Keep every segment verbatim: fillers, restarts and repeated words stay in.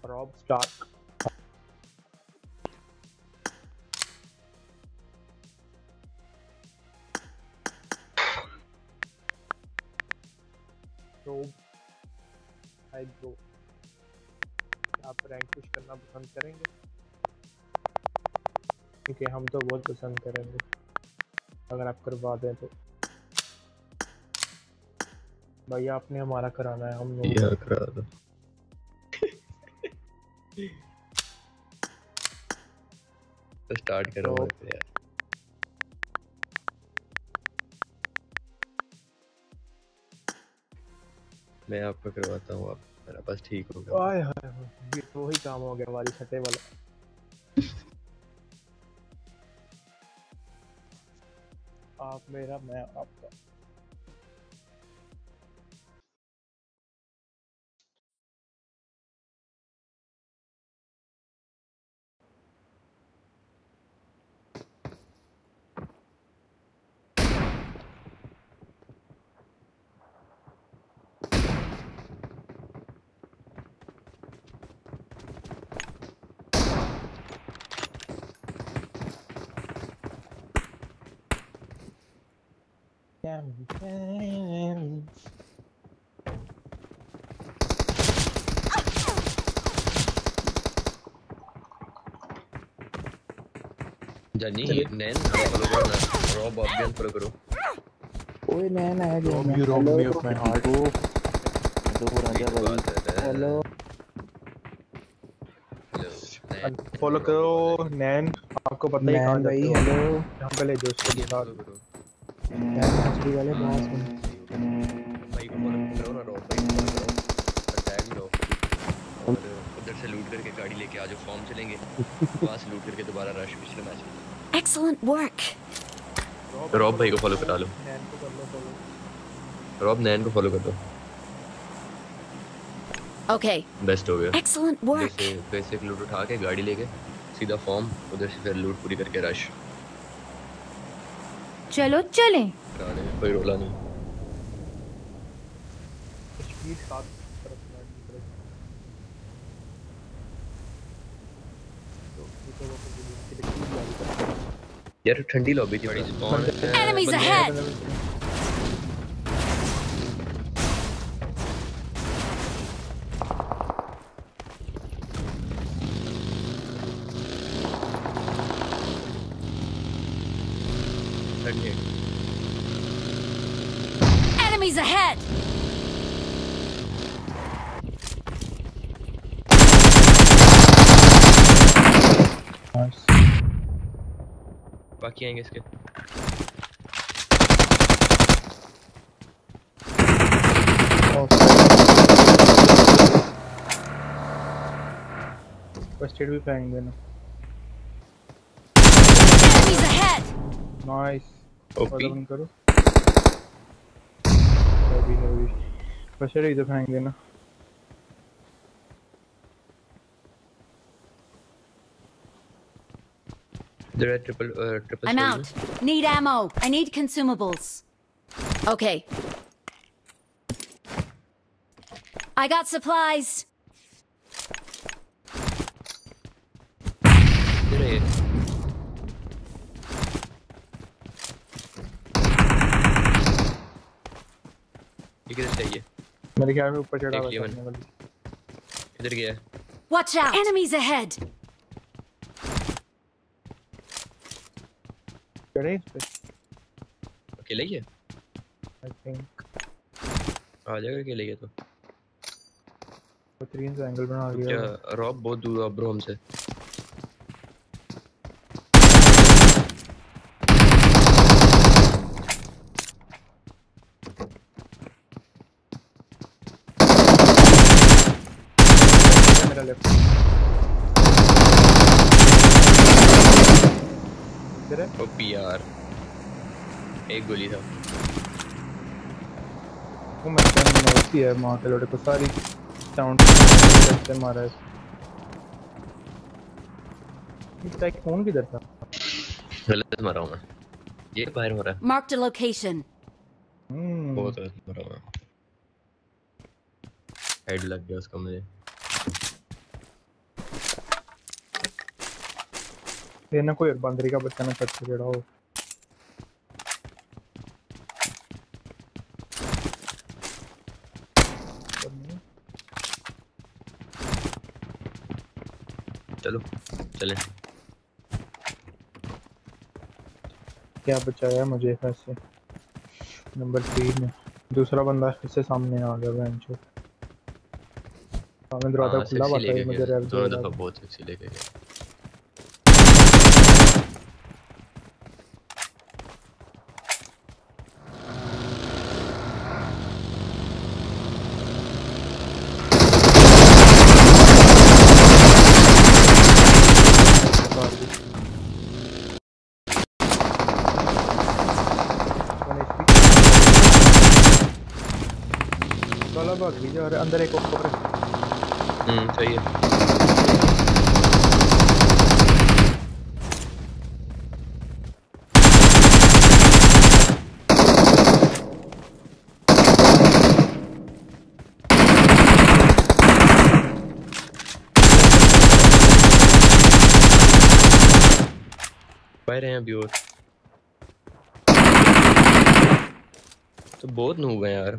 Robb Stark. Robb, hi bro. आप rank push करना पसंद करेंगे? क्योंकि हम तो बहुत पसंद करेंगे अगर आप करवा दें तो। भैया आपने हमारा कराना है, हम ये करा दो। तो स्टार्ट करो तो यार। मैं आपको करवाता हूँ, आप मेरा बस ठीक हो गया। हाय हाय हाय, ये तो वही काम हो गया हमारी छठे वाला। आप मेरा, मैं आपका। जानी नैन फॉलो करो ना, रॉब ऑब्वियस फॉलो करो। ओए नैन आया जो Rob, you robbed me of my heart. दो राजा भाई। हेलो हेलो फॉलो करो नैन, आपको पता ही कहाँ भाई। जाते हो। हेलो यहाँ पे ले जो उसको दिखा फॉलो करो एचडी वाले बॉस में भाई को फॉलो करो ना, रॉब भाई को फॉलो करो, टैग लो और उधर से लूट करके गाड़ी लेके आ जाओ। फॉर्म चलेंगे वहां से लूट करके दोबारा रश पिछले मैच में। Excellent work. रॉब भाई को फॉलो करा लो, नैन को कर लो फॉलो। रॉब नैन को फॉलो कर दो। Okay. बेस्ट हो गया। Excellent work. जैसे बेसिक लूट उठा के गाड़ी लेके सीधा फॉर्म, उधर से फिर लूट पूरी करके रश। चलो चलें। करा ले, कोई रोला नहीं। स्पीड सात तरफ में यार ठंडी लॉबी थी बड़ी। Spawn Enemies ahead. Enemies ahead. बाकी आएंगे इसके। फर्स्ट एड भी फेंक देना। Enemies ahead. नाइस। ओपी बंद करो। अभी अभी फर्स्ट एड इधर फेंक देना। There are triple uh, triple I'm soldiers. out. Need ammo. I need consumables. Okay. I got supplies. There है ये। ये किधर से आई है? मेरे ख्याल में ऊपर चढ़ा हुआ एक है लेवन। सामने वाली। किधर गया है? Watch out. Enemies ahead. चढ़े इस पे? अकेले ही है? I think आ जाएगा अकेले ही है तो। बेहतरीन सा एंगल बना लिया। क्या रॉब बहुत दूर है ब्रो हमसे। मेरा लेफ्ट इधर है। ओपी यार, एक गोली था। वो मैं क्या होती है मां के लोड़े को सारी साउंड से मारा है। ये कौन किधर था? गलत मारा हूँ मैं। ये बाहर हो रहा है। Marked a location. हम्म बहुत गलत मारा हूँ मैं। हेड लग गया उसका मुझे। ये ना कोई बंदरी का बच्चा ना छत पे चढ़ा हो। चलो चले। क्या बचाया मुझे ऐसे नंबर थ्री में। दूसरा बंदा फिर से सामने आ गया बेंच पे। सामने दरवाजा हाँ खुला हुआ सेक्सी था, लेके ये गया मुझे रेव दे दोनों रहा दफा, था। बहुत सेक्सी लेके गया। चलो भाग भी जा रहा है, अंदर एक और है। हम्म सही है। बाहर हैं अभी और तो बहुत नूब है यार।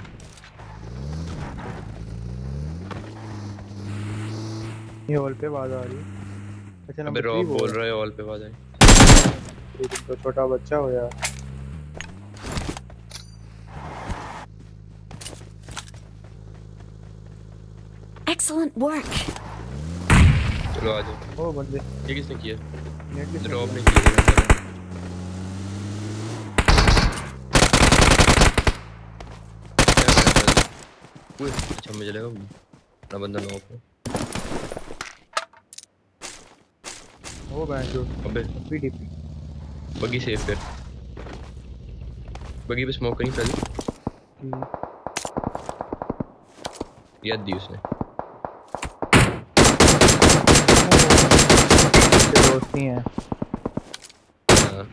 ये हॉल पे आवाज आ रही है। अच्छा अबे नंबर थ्री रॉब वो बोल है। रहा है ऑल पे आवाज आई। ये तो छोटा बच्चा हो यार। Excellent work. चलो आ जाओ। ओ बंदे ये किसने किया? नेट किसने रॉब किया? ने किया। ओए अच्छा मुझे लगा ना बंदा नॉक है। ओ बेंच जो अबे पीडीपी। बगी सेव कर, बगी पे स्मोक कहीं पहले याद दी उसने। दोस्त ही हैं। हाँ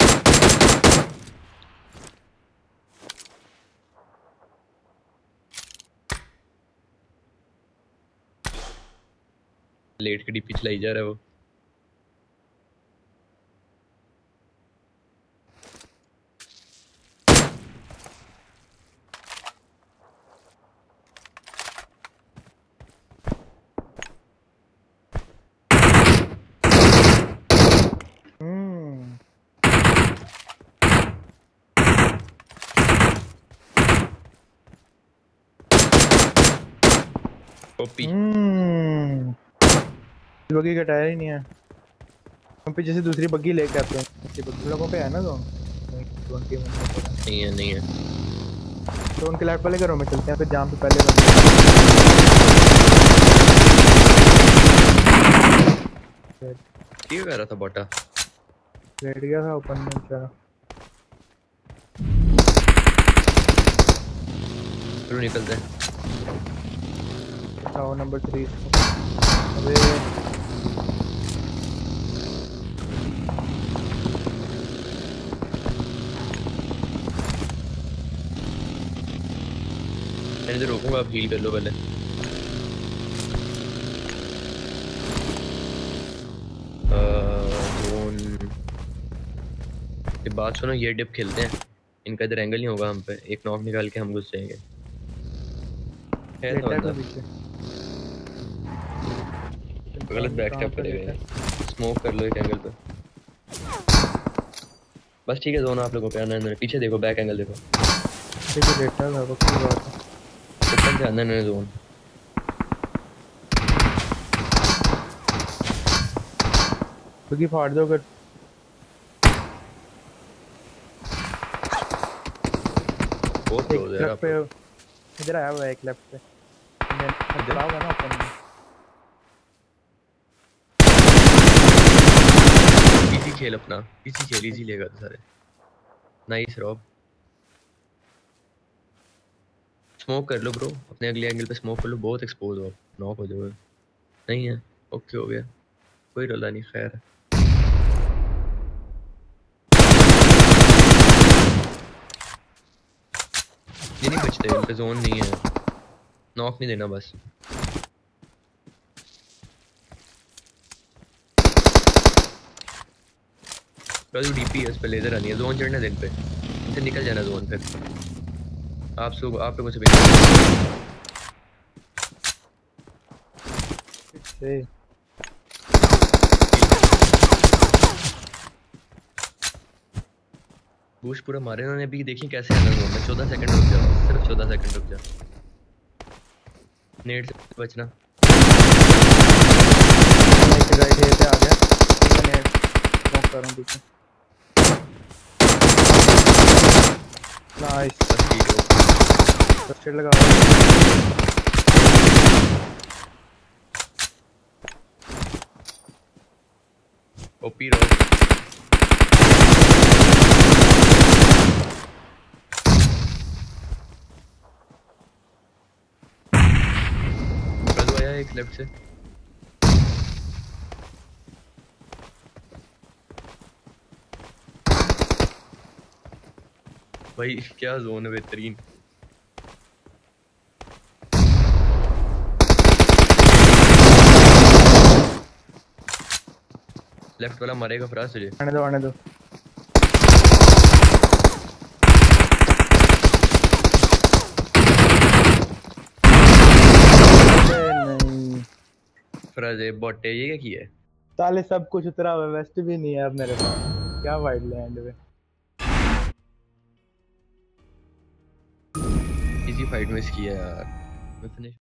लेट के डीपी चलाई जा रहा है वो। हम्म ओपी हम्म बग्गी का टायर ही नहीं है। हम पीछे से दूसरी बग्गी लेके आते हैं। अच्छी बग्गी लोगों पे है ना, तो नहीं तो उनकी मन में पड़ा। नहीं है नहीं है। तो उनके लाइट वाले घरों में चलते हैं फिर, जहाँ पे पहले बंदे। ये कह रहा था बोटा बैठ गया था ओपन में बेचारा। चलो निकलते हैं। अच्छा वो नंबर थ्री। अबे मैं इधर रोकूंगा, आप हील कर लो पहले। जोन ये बात सुनो, ये डिप खेलते हैं, इनका इधर एंगल नहीं होगा हम पे, एक नॉक निकाल के हम घुस जाएंगे। है तो लेटा है बंदा कोई पीछे। गलत बैक कहाँ स्टेप पे करेगा लेटा ये। है? स्मोक कर लो एक एंगल पे बस, ठीक है। दोनों आप लोगों पे आना है, पीछे देखो, बैक एंगल देखो। ठीक है लेटा था वो की बात है। ओपन से आना है जोन। बग्गी फाड़ दो अगर। बहुत एक क्लोज है ट्रक आप पे लोग। इधर आया हुआ है, एक लेफ्ट पे। मैं खड़ा होगा ना ओपन में। इजी खेल अपना, इजी खेल, इजी लेगा तो सारे। Nice Rob. स्मोक कर लो ब्रो, अपने अगले एंगल पे स्मोक कर लो, बहुत एक्सपोज हो, नॉक हो जाओगे। नहीं है, ओके हो गया, कोई रोला नहीं, खैर है। ये नहीं बचते, इन पे जोन नहीं है, नॉक नहीं देना बस। जो डीपी है उस पे लेजर आनी है, जोन चढ़ना दिन पे, इनसे निकल जाना जोन फिर। आप सो आप पे कुछ भी से बूस्ट पूरा मारे उन्होंने अभी, देखिए कैसे आना जोन में। चौदह सेकंड रुक जाओ, सिर्फ चौदह सेकंड रुक जाओ, नेट से बचना। एक राइट है पे आ गया, मैंने नॉक कर रहा हूं पीछे। नाइस, बस ठीक हो। फर्स्ट एड लगा रहा ओपी रहो। आया एक लेफ्ट से, भाई क्या जोन है बेहतरीन। लेफ्ट वाला मरेगा फराज तुझे। आने दो आने दो। नहीं फराज ये बॉट है, ये क्या किया है? साले सब कुछ उतरा हुआ है, वेस्ट भी नहीं है अब मेरे पास। क्या वाइड लैंड पे इसी फाइट में किया यार। मैं फिनिश